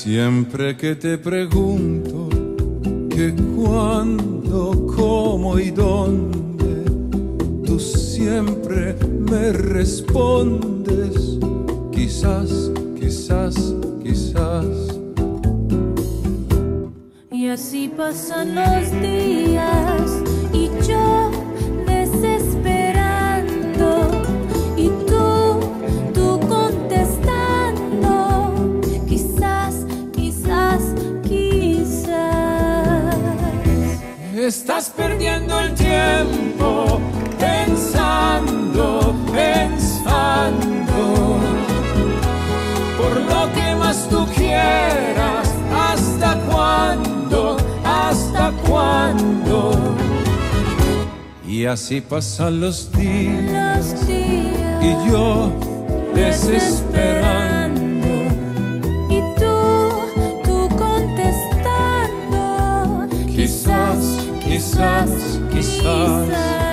Siempre que te pregunto que cuándo, cómo y dónde, tú siempre me respondes, quizás, quizás, quizás. Y así pasan los días y yo desesperando y tú contestando, quizás, quizás, quizás. Estás perdiendo el tiempo pensando, pensando por lo que más tú quieras. ¿Hasta cuándo? ¿Hasta cuándo? Y así pasan los días y yo desesperando y tú contestando, quizás, quizás, quizás.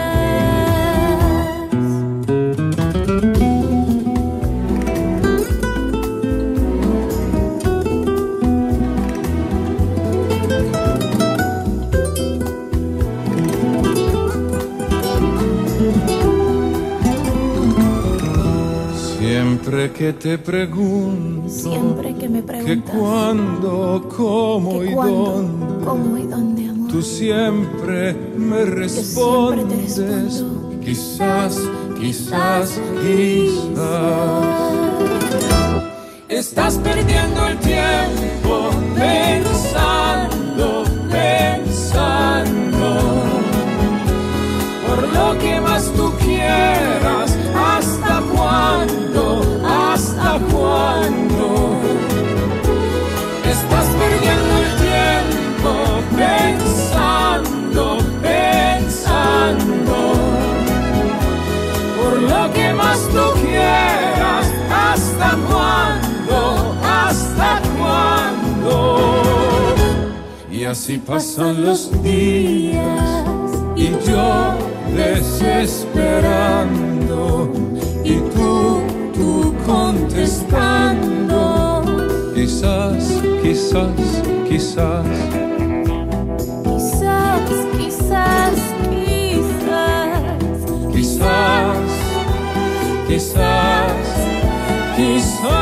Siempre que te pregunto, siempre que me preguntas que cuándo, cómo y dónde, amor, tú siempre me respondes, quizás, quizás, quizás. Estás perdiendo el tiempo pensando, pensando por lo que más tú quieras. ¿Hasta cuándo? ¿Hasta cuándo? Estás perdiendo el tiempo pensando, pensando por lo que más tú quieras. ¿Hasta cuándo? ¿Hasta cuándo? Y así pasan los días y yo desesperando y tú contestando, quizás, quizás, quizás. Quizás, quizás, quizás. Quizás, quizás, quizás.